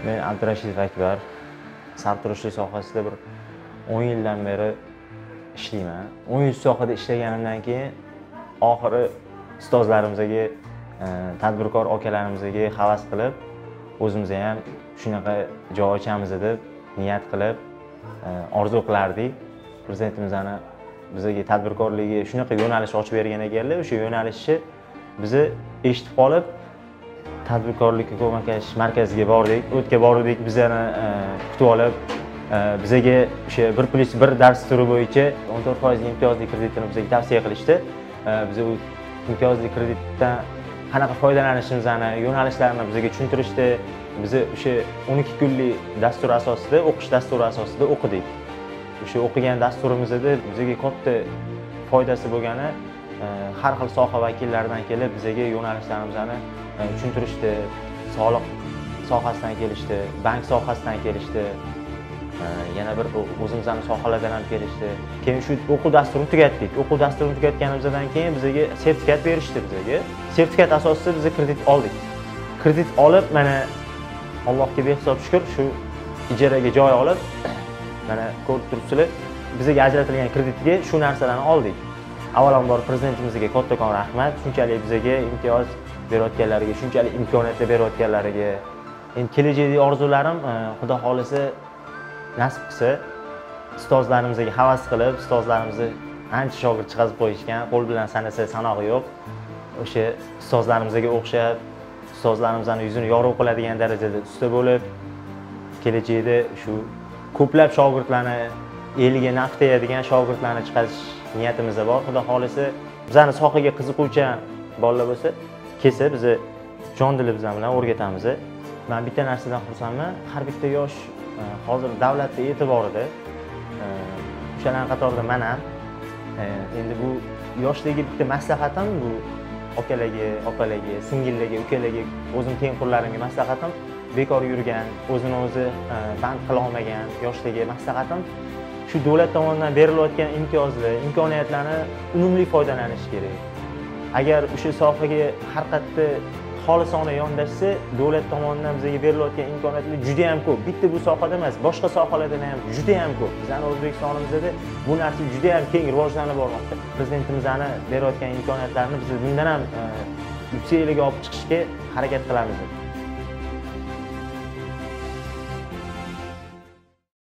Men Abdurashidov Akbar sartaroshlik sohasida bir 10 yildan beri ishlayman. 10 yil sohada ishlaganimdan keyin oxiri ustozlarimizga, tadbirkor akalarimizga havas qilib, o'zimiz ham shunaqa joy ochamiz deb niyat qilib, orzu qilardik. Prezidentimizning bizga tadbirkorlikka shunaqa yo'nalish ochib bergan ekanlar. O'sha yo'nalishni bizni eshitib qolib, tadbirkorlikka ko'maklash markaziga bordik. O'tga bordik, bizani kutib olib, bizga o'sha 1+1 dars turi bo'yicha 14% imtiyozli kreditini bizga tavsiya qilishdi. Biz u imtiyozli kreditdan qanaqa foydalanishimizni, yo'nalishlarini bizga tushuntirishdi. Biz o'sha 12 kunlik dastur asosida, o'qish dasturi asosida o'qidik. O'sha o'qigan dasturimizda bizga katta foydasi bo'lgani, har xil soha vakillaridan kelib bizga yo'nalishlarimizni tushuntirishdi. Soliq sohasidan kelishdi, bank sohasidan kelishdi. Yana bir o'zimizning sohalardan ham kelishdi. Keyin shu o'quv dasturini tugatdik. O'quv dasturini tugatganimizdan keyin bizga sertifikat berishdi bizga. Sertifikat asosida biz kredit oldik. Kredit olib, mana Allohga behisob shukr, shu ijaraga joy olib, mana ko'rib turibsizlar, bizga ajratilgan kreditga shu narsalarni oldik. Avvalambor prezidentimizga kattakon rahmat, shunchalik bizga imtiyoz berayotganlariga, shunchalik imkoniyatlar berayotganlariga. Endi kelajakdagi orzularim, Xudo xolisa nasib qilsa, ustozlarimizga havas qilib, ustozlarimizni ancha shogird chiqazib qo'yishgan, qo'l bilan sanasa sanog'i yo'q. O'sha ustozlarimizga o'xshab, ustozlarimizning yuzini yorug' qiladigan darajada usta bo'lib, kelajakda shu ko'plab shogirdlarni, eliga naf tegadigan shogirdlarni chiqarish niyatimizda bor. Xudo xolisa, bizning sohaga qiziquvchan bolalar bo'lsa, kelsa biz jon dilimizdan bilan o'rgatamiz. Men bitta narsadan xursandman. Har bitta yosh hozir davlatning e'tiborida, o'shalar qatorida men ham. Endi bu yoshlarga bitta maslahatim, bu akalarga, opalarga, singillarga, ukalarga, o'zim tengqurlarimga maslahatim, bekor yurgan, o'zini o'zi band qila olmagan yoshlarga maslahatim, shu davlat tomonidan berilayotgan imtiyozli imkoniyatlarni unumli foydalanish kerak. Agar o'sha sohaga har qatda xolisona yondashsa, davlat tomonidan bizga berilayotgan imkoniyatlar juda ham ko'p. Bitta bu sohada emas, boshqa sohalarda ham juda ham ko'p. Bizning O'zbekistonimizda bu narsa juda ham keng rivojlanib bormoqda. Prezidentimizning berayotgan imkoniyatlarni biz bundan ham yuksak e'liga olib chiqishga harakat qilamiz.